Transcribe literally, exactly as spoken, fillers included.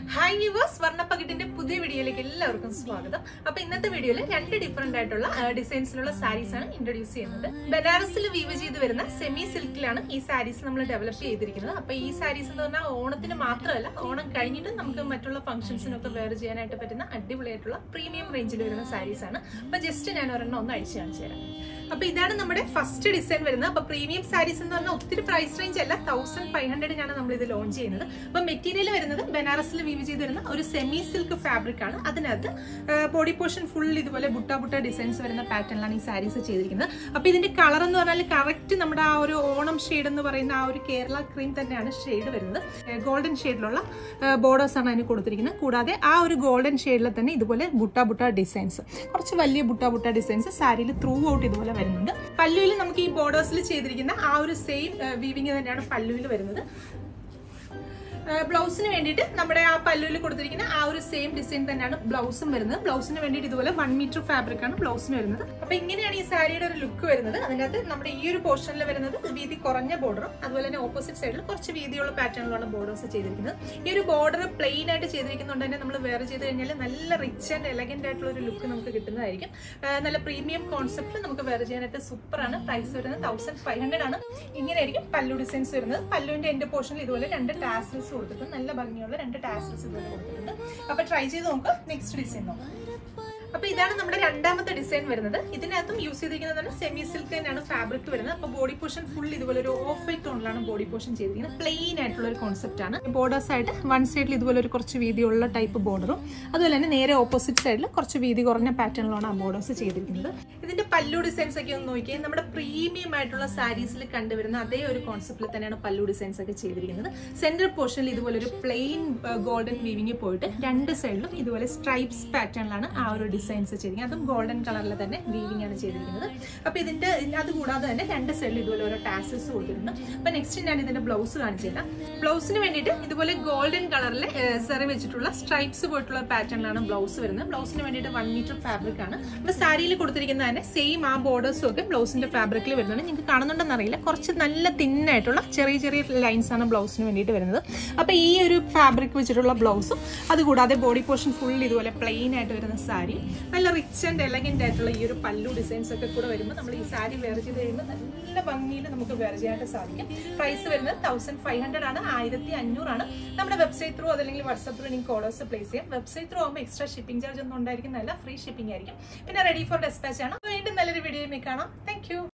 Hi viewers, Varnapakitinte പുതിയ വീഡിയോയിലേക്ക് എല്ലാവർക്കും സ്വാഗതം. അപ്പോൾ ഇന്നത്തെ വീഡിയോയിൽ രണ്ട് ഡിഫറെന്റ് ആയിട്ടുള്ള ഡിസൈൻസിലുള്ള സാരീസ് ആണ് ഇൻട്രൊഡ്യൂസ് ചെയ്യുന്നത്. ബനാറസിൽ വീവ് ചെയ്ത് വരുന്ന സെമി സിൽക്കിലാണ് ഈ സാരീസ് നമ്മൾ ഡെവലപ്പ് ചെയ്തിരിക്കുന്നത്. അപ്പോൾ ഈ സാരീസ് എന്ന് പറഞ്ഞാൽ ഓണത്തിന് മാത്രമല്ല, ഓണം കഴിഞ്ഞിട്ട് നമുക്ക് മറ്റുള്ള ഫംഗ്ഷൻസിനൊക്കെ വെയർ ചെയ്യാനായിട്ട് പറ്റുന്ന അടിപൊളിയായിട്ടുള്ള പ്രീമിയം റേഞ്ചിൽ വരുന്ന സാരീസ് ആണ്. അപ്പോൾ ജസ്റ്റ് ഞാൻ ഒരെണ്ണം ഒന്ന് അഴിച്ചു കാണിച്ചു തരാം. അപ്പോൾ ഇതാണ് നമ്മുടെ ഫസ്റ്റ് ഡിസൈൻ വരുന്നത്. അപ്പോൾ പ്രീമിയം സാരീസ് എന്ന് പറഞ്ഞാൽ ഒത്തിരി പ്രൈസ് റേഞ്ച് അല്ല, തൗസൻഡ് ഫൈവ് ഹൺഡ്രഡിനാണ് നമ്മൾ ഇത് ലോഞ്ച് ചെയ്യുന്നത്. അപ്പോൾ മെറ്റീരിയൽ വരുന്നത് ബനാറസിൽ വീവ് ചെയ്ത് വരുന്ന ഒരു സെമി സിൽക്ക് ഫാബ്രിക് ആണ്. അതിനകത്ത് ബോഡി പോർഷൻ ഫുൾ ഇതുപോലെ ബുട്ട ബുട്ട ഡിസൈൻസ് വരുന്ന പാറ്റേണിലാണ് ഈ സാരീസ് ചെയ്തിരിക്കുന്നത്. അപ്പോൾ ഇതിന്റെ കളർ എന്ന് പറഞ്ഞാൽ കറക്റ്റ് നമ്മുടെ ആ ഒരു ഓണം ഷെയ്ഡ് എന്ന് പറയുന്ന ആ ഒരു കേരള ക്രീം തന്നെയാണ് ഷെയ്ഡ് വരുന്നത്. ഗോൾഡൻ ഷെയ്ഡിലുള്ള ബോർഡേഴ്സ് ആണ് അതിന് കൊടുത്തിരിക്കുന്നത്. കൂടാതെ ആ ഒരു ഗോൾഡൻ ഷെയ്ഡിൽ തന്നെ ഇതുപോലെ ബുട്ട ബുട്ട ഡിസൈൻസ്, കുറച്ച് വലിയ ബുട്ട ബുട്ട ഡിസൈൻസ് സാരിയിൽ ത്രൂ ഔട്ട് ഇതുപോലെ വരുന്നുണ്ട്. പല്ലുവിൽ നമുക്ക് ഈ ബോർഡേഴ്സിൽ ചെയ്തിരിക്കുന്ന ആ ഒരു സെയിം വീവിങ് തന്നെയാണ് പല്ലുവിൽ വരുന്നത്. ബ്ലൗസിന് വേണ്ടിയിട്ട് നമ്മുടെ ആ പല്ലുവിൽ കൊടുത്തിരിക്കുന്ന ആ ഒരു സെയിം ഡിസൈൻ തന്നെയാണ് ബ്ലൗസും വരുന്നത്. ബ്ലൗസിന് വേണ്ടിയിട്ട് ഇതുപോലെ വൺ മീറ്റർ ഫാബ്രിക് ആണ് ബ്ലൗസിന് വരുന്നത്. അപ്പൊ ഇങ്ങനെയാണ് ഈ സാരിയുടെ ഒരു ലുക്ക് വരുന്നത്. അതിനകത്ത് നമ്മുടെ ഈ ഒരു പോർഷനിൽ വരുന്നത് വീതി കുറഞ്ഞ ബോർഡറും അതുപോലെ തന്നെ ഓപ്പോസിറ്റ് സൈഡിൽ കുറച്ച് വീതിയുള്ള പാറ്റേണിലാണ് ബോർഡേഴ്സ് ചെയ്തിരിക്കുന്നത്. ഈ ഒരു ബോർഡർ പ്ലെയിൻ ആയിട്ട് ചെയ്തിരിക്കുന്നതുകൊണ്ട് തന്നെ നമ്മൾ വെയർ ചെയ്ത് കഴിഞ്ഞാൽ നല്ല റിച്ച് ആൻഡ് എലഗന്റ് ആയിട്ടുള്ള ഒരു ലുക്ക് നമുക്ക് കിട്ടുന്നതായിരിക്കും. നല്ല പ്രീമിയം കോൺസെപ്റ്റ് നമുക്ക് വെയർ ചെയ്യാനായിട്ട് സൂപ്പർ ആണ്. പ്രൈസ് വരുന്നത് തൗസൻഡ് ഫൈവ് ഹൺഡ്രഡ് ആണ്. ഇങ്ങനെയായിരിക്കും പല്ലു ഡിസൈൻസ് വരുന്നത്. പല്ലുവിന്റെ എൻഡ് പോർഷനിൽ ഇതുപോലെ രണ്ട് ടാസൽസ് കൊടുത്തിട്ടുണ്ട്, നല്ല ഭംഗിയുള്ള രണ്ട് ടാസൽസ് ഇതുപോലെ കൊടുത്തിട്ടുണ്ട്. അപ്പൊ ട്രൈ ചെയ്ത് നോക്കുക. നെക്സ്റ്റ് ഡിസൈൻ നോക്കാം. അപ്പൊ ഇതാണ് നമ്മുടെ രണ്ടാമത്തെ ഡിസൈൻ വരുന്നത്. ഇതിനകത്തും യൂസ് ചെയ്തിരിക്കുന്നത് സെമി സിൽക്ക് തന്നെയാണ് ഫാബ്രിക് വരുന്നത്. അപ്പൊ ബോഡി പോർഷൻ ഫുൾ ഇതുപോലെ ഒരു ഓഫ് വൈറ്റ് ടോണിലാണ് ബോഡി പോർഷൻ ചെയ്തിരിക്കുന്നത്. പ്ലെയിൻ ആയിട്ടുള്ള ഒരു കോൺസെപ്റ്റ് ആണ്. ബോർഡേഴ്സ് ആയിട്ട് വൺ സൈഡിൽ ഇതുപോലെ ഒരു കുറച്ച് വീതിയുള്ള ടൈപ്പ് ബോർഡറും അതുപോലെ തന്നെ നേരെ ഓപ്പോസിറ്റ് സൈഡിൽ കുറച്ച് വീതി കുറഞ്ഞ പാറ്റേണിലാണ് ആ ബോർഡേഴ്സ് ചെയ്തിരിക്കുന്നത്. ഇതിന്റെ പല്ലു ഡിസൈൻസ് ഒക്കെ ഒന്ന് നോക്കിയാൽ നമ്മുടെ പ്രീമിയം ആയിട്ടുള്ള സാരീസിൽ കണ്ടുവരുന്ന അതേ ഒരു കോൺസെപ്റ്റിൽ തന്നെയാണ് പല്ലു ഡിസൈൻസ് ഒക്കെ ചെയ്തിരിക്കുന്നത്. സെന്റർ പോർഷനിൽ ഇതുപോലെ ഒരു പ്ലെയിൻ ഗോൾഡൻ വീവിങ് പോയിട്ട് രണ്ട് സൈഡിലും ഇതുപോലെ സ്ട്രൈപ്സ് പാറ്റേണിലാണ് ആ ഒരു ഡിസൈൻസ് ചെയ്തിരിക്കുന്നത്. അതും ഗോൾഡൻ കളറിൽ തന്നെ വീവിംഗ് ആണ് ചെയ്തിരിക്കുന്നത്. അപ്പൊ ഇതിന്റെ അത് കൂടാതെ തന്നെ രണ്ട് സൈഡിൽ ഇതുപോലെ ഓരോ ടാസൽസ് കൊടുത്തിട്ടുണ്ട്. അപ്പൊ നെക്സ്റ്റ് ഞാൻ ഇതിന്റെ ബ്ലൗസ് കാണിച്ചു തരാം. ബ്ലൗസിന് വേണ്ടിയിട്ട് ഇതുപോലെ ഗോൾഡൻ കളറിൽ സെറി വെച്ചിട്ടുള്ള സ്ട്രൈപ്സ് പോയിട്ടുള്ള പാറ്റേണിലാണ് ബ്ലൗസ് വരുന്നത്. ബ്ലൗസിന് വേണ്ടിയിട്ട് വൺ മീറ്റർ ഫാബ്രിക് ആണ്. അപ്പൊ സാരിയിൽ കൊടുത്തിരിക്കുന്ന തന്നെ സെയിം ആ ബോർഡേഴ്സും ഒക്കെ ബ്ലൗസിന്റെ ഫാബ്രിക്കിൽ വരുന്നുണ്ട്. നിങ്ങൾക്ക് കാണുന്നുണ്ടെന്ന് അറിയില്ല, കുറച്ച് നല്ല തിന്നായിട്ടുള്ള ചെറിയ ചെറിയ ലൈൻസ് ആണ് ബ്ലൗസിന് വേണ്ടിയിട്ട് വരുന്നത്. അപ്പൊ ഈ ഒരു ഫാബ്രിക് വെച്ചിട്ടുള്ള ബ്ലൗസും അതുകൂടാതെ ബോഡി പോർഷൻ ഫുൾ ഇതുപോലെ പ്ലെയിൻ ആയിട്ട് വരുന്ന സാരി, നല്ല റിച്ച് ആൻഡ് എലഗന്റ് ആയിട്ടുള്ള ഈ ഒരു പല്ലു ഡിസൈൻസ് ഒക്കെ കൂടെ വരുമ്പോൾ നമ്മൾ ഈ സാരി വെയർ ചെയ്ത് കഴിയുമ്പോൾ നല്ല ഭംഗിയിൽ നമുക്ക് വെയർ ചെയ്യാനായിട്ട് സാധിക്കും. പ്രൈസ് വരുന്നത് തൗസൻഡ് ഫൈവ് ഹൺഡ്രഡ് ആണ്, ആയിരത്തി അഞ്ഞൂറാണ്. നമ്മുടെ വെബ്സൈറ്റ് ത്രൂ അതല്ലെങ്കിൽ വാട്സ്ആപ്പ് ത്രൂ നിങ്ങൾക്ക് ഓർഡേഴ്സ് പ്ലേസ് ചെയ്യാം. വെബ്സൈറ്റ് ത്രൂ ആകുമ്പോൾ എക്സ്ട്രാ ഷിപ്പിംഗ് ചാർജ് ഒന്നും ഉണ്ടായിരിക്കുന്നതല്ല, ഫ്രീ ഷിപ്പിംഗ് ആയിരിക്കും. പിന്നെ റെഡി ഫോർ ഡെസ്പാച്ച് ആണ്. വീണ്ടും നല്ലൊരു വീഡിയോയിൽ കാണാം. Thank U.